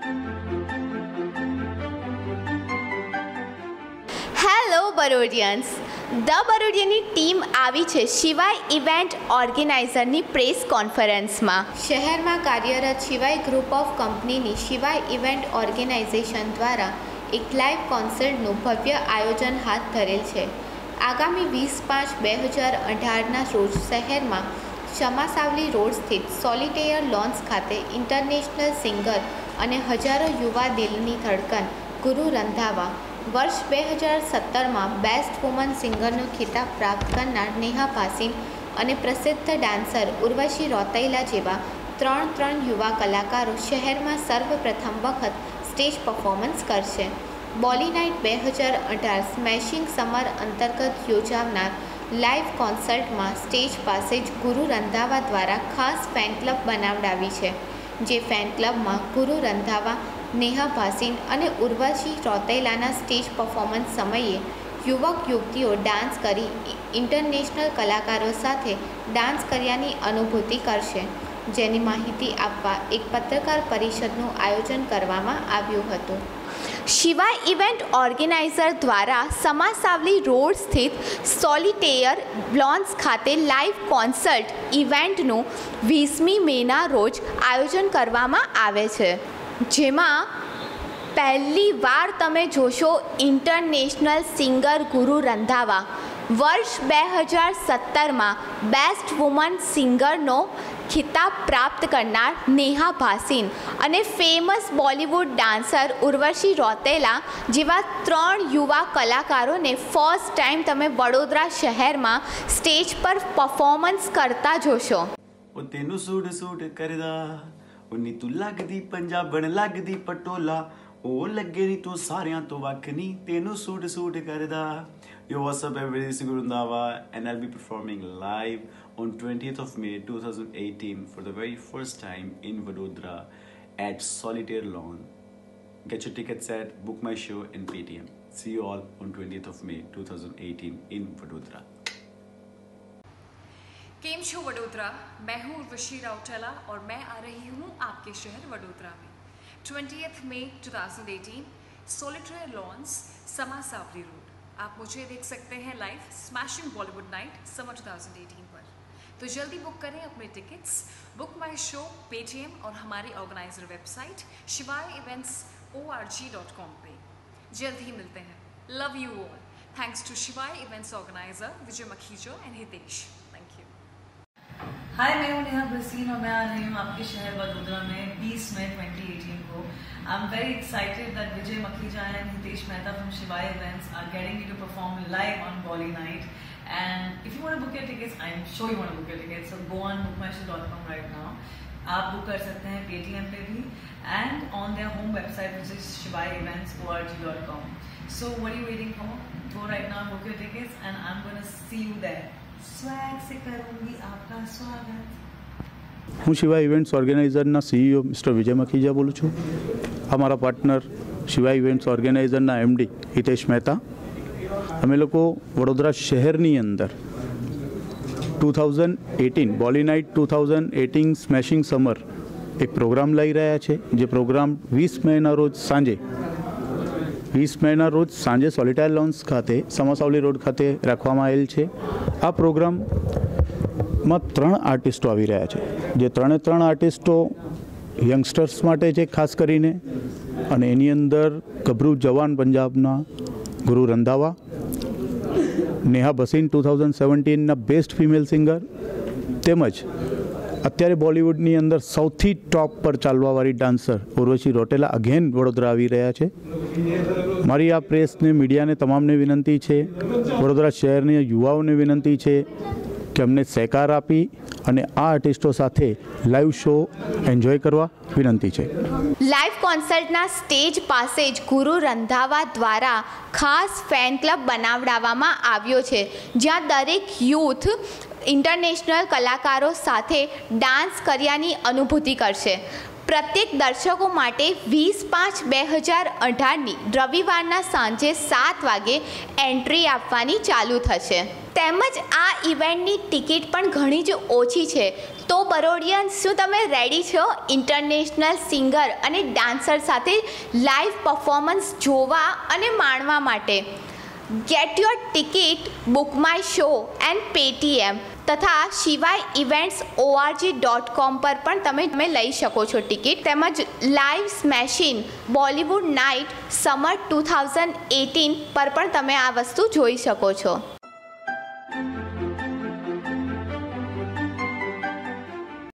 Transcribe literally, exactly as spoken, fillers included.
Hello Barodians, the બરોડિયનની team આવી છે શિવાય ઇવેન્ટ ઓર્ગેનાઇઝરની પ્રેસ કોન્ફરન્સમાં. શહેરમાં કાર્યરત શિવાય ગ્રુપ ઓફ કંપનીની શિવાય ઇવેન્ટ ઓર્ગેનાઇઝેશન દ્વારા એક લાઇવ કોન્સર્ટનું ભવ્ય આયોજન હાથ ધરેલ છે. આગામી વીસ પાંચ બે હજાર અઢારના રોજ શહેરમાં સમાસાવલી રોડ સ્થિત સોલિટેયર લોન્સ ખાતે ઇન્ટરનેશનલ સિંગર અને હજારો યુવા દિલની ધડકન ગુરુ રંધાવા, વર્ષ બે હજાર સત્તરમાં બેસ્ટ વુમન સિંગરનો ખિતાબ પ્રાપ્ત કરનાર નેહા ભાસીન અને પ્રસિદ્ધ ડાન્સર ઉર્વશી રૌતેલા જેવા ત્રણ ત્રણ યુવા કલાકારો શહેરમાં સર્વપ્રથમ વખત સ્ટેજ પરફોર્મન્સ કરશે. બોલી નાઇટ બે હજાર અઢાર સ્મેશિંગ સમર અંતર્ગત યોજાનાર લાઇવ કોન્સર્ટમાં સ્ટેજ પાસે જ ગુરુ રંધાવા દ્વારા ખાસ ફેન ક્લબ બનાવડાવી છે, જે ફેન ક્લબમાં ગુરુ રંધાવા, નેહા ભાસીન અને ઉર્વશી રૌતેલાના સ્ટેજ પરફોર્મન્સ સમયે યુવક યુવતીઓ ડાન્સ કરી ઇન્ટરનેશનલ કલાકારો સાથે ડાન્સ કર્યાની અનુભૂતિ કરશે, જેની માહિતી આપવા એક પત્રકાર પરિષદનું આયોજન કરવામાં આવ્યું હતું. શિવાય ઇવેન્ટ ઓર્ગેનાઇઝર દ્વારા સમાસાવલી રોડ સ્થિત સોલિટેયર લોન્સ ખાતે લાઇવ કોન્સર્ટ ઇવેન્ટનું વીસમી મેના રોજ આયોજન કરવામાં આવે છે, જેમાં પહેલી વાર તમે જોશો ઇન્ટરનેશનલ સિંગર ગુરુ રંધાવા, વર્ષ બે હજાર સત્તરમાં બેસ્ટ વુમન સિંગરનો ખિતાબ પ્રાપ્ત કરનાર નેહા ભાસીન અને ફેમસ બોલિવૂડ ડાન્સર ઉર્વશી રૌતેલા જેવા ત્રણ યુવા કલાકારોને ફર્સ્ટ ટાઈમ તમે વડોદરા શહેરમાં સ્ટેજ પર પરફોર્મન્સ કરતા જોશો. તેનું સૂડ સૂડ કરદા ઉની તું લાગદી પંજાબણ લાગદી પટોલા ઓ લગે ની તું સારિਆਂ ਤੋਂ ਵੱਖ ਨਹੀਂ ਤੈਨੂੰ ਸੂਟ ਸੂਟ ਕਰਦਾ. Yo, what's up everybody, this is Guru Randhawa and I'll be performing live on twentieth of May twenty eighteen for the very first time in Vadodara at Solitaire Lawn. Get your tickets at Book My Show and Paytm. See you all on twentieth of May twenty eighteen in Vadodara. केम शो वडोदरा, मैं हूँ उर्वशी रौतेला और मैं आ रही हूँ आपके शहर वडोदरा में twentieth May twenty eighteen Solitaire Lawns Samasavali road. आप मुझे देख सकते हैं live smashing Bollywood night summer twenty eighteen पर. तो जल्दी बुक करें अपने tickets Book My Show, Paytm और हमारी organiser website Shivaay Events O R G dot com पे. जल्द ही मिलते हैं. Love you all. Thanks to Shivaay Events Organiser Vijay Makhija and Hitesh. Thank you. Hi, मैं हूँ नेहा भासीन और मैं आ रही हूँ आपके शहर वडोदरा में बीस मई ट्वेंटी एटीन को. I am very excited that Vijay Makhija and Hitesh Mehta from Shivaay Events are getting me to perform live on Bolly night. And if you want to book your tickets, I am sure you want to book your tickets, so go on Book My Show dot com right now. आप book कर सकते हैं Paytm पे भी and on their home website which is Shivaay Events O R G dot com. So what are you waiting for? Go right now, book your tickets and I am gonna see you there. Swag से करूंगी आपका स्वागत. હું Shivaay Events ઓર્ગેનાઇઝરના CEO mister Vijay Makhija બોલું છું. અમારા partner Shivaay Events ઓર્ગેનાઇઝરના એમડી હિતેશ મહેતા. અમે લોકો વડોદરા શહેરની અંદર two thousand eighteen Bolly night two thousand eighteen smashing summer એક પ્રોગ્રામ લઈ રહ્યા છે, જે પ્રોગ્રામ વીસ મેના રોજ સાંજે વીસ મેના રોજ સાંજે સોલિટાયર લોન્સ ખાતે સમાસાવલી રોડ ખાતે રાખવામાં આવેલ છે. આ પ્રોગ્રામમાં ત્રણ આર્ટિસ્ટો આવી રહ્યા છે, જે ત્રણે ત્રણ આર્ટિસ્ટો યંગસ્ટર્સ માટે છે ખાસ કરીને, અને એની અંદર ગભરૂ જવાન પંજાબના ગુરુ રંધાવા, નેહા ભાસીન ટુ થાઉઝન્ડ સેવન્ટીનના બેસ્ટ ફિમેલ સિંગર, તેમજ અત્યારે બોલિવૂડની અંદર સૌથી ટોપ પર ચાલવાવાળી ડાન્સર ઉર્વશી રૌતેલા અગેન વડોદરા આવી રહ્યા છે. મારી આ પ્રેસને, મીડિયાને તમામને વિનંતી છે, વડોદરા શહેરના યુવાઓને વિનંતી છે કે અમને સહકાર આપી અને આ આર્ટિસ્ટો સાથે લાઈવ શો એન્જોય કરવા વિનંતી છે. લાઈવ કોન્સર્ટના સ્ટેજ પાસે જ ગુરુ રંધાવા દ્વારા ખાસ ફેન ક્લબ બનાવડાવવામાં આવ્યો છે, જ્યાં દરેક યુથ ઇન્ટરનેશનલ કલાકારો સાથે ડાન્સ કર્યાની અનુભૂતિ કરશે. પ્રત્યેક દર્શકો માટે વીસ પાંચ બે હજાર અઢારની રવિવારના સાંજે સાત વાગે એન્ટ્રી આપવાની ચાલુ થશે. તેમજ આ ઇવેન્ટની ટિકિટ પણ ઘણી જ ઓછી છે, તો બરોડિયન્સ, શું તમે રેડી છો ઇન્ટરનેશનલ સિંગર અને ડાન્સર સાથે લાઈવ પરફોર્મન્સ જોવા અને માણવા માટે? Get your ticket, Book My Show and Paytm તથા Shivaay events ORG dot com પર પણ તમે તમે લઈ શકો છો ટિકિટ. તેમજ live smashing Bollywood night summer two thousand eighteen પર પણ તમે આ વસ્તુ જોઈ શકો છો.